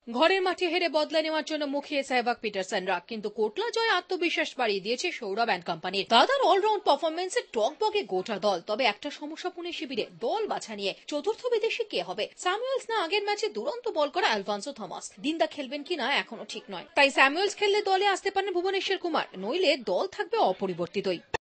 ঘরের মাঠে হেরে বদলা নেওয়ার জন্য মুখিয়ে সেহবাগ পিটারসনরা, কিন্তু কোটলা জয় আত্মবিশ্বাস বাড়িয়ে দিয়েছে সৌরভ অ্যান্ড কোম্পানির। দাদার অলরাউন্ড পারফরমেন্সে টকবগে গোটা দল। তবে একটা সমস্যা পুনে শিবিরে, দল বাছা নিয়ে চতুর্থ বিদেশি কে হবে। স্যামুয়েলস না আগের ম্যাচে দুরন্ত বল করা অ্যালফান্সো থমাস। দিনদা খেলবেন কিনা এখনো ঠিক নয়, তাই স্যামুয়েলস খেললে দলে আসতে পারেন ভুবনেশ্বর কুমার, নইলে দল থাকবে অপরিবর্তিতই।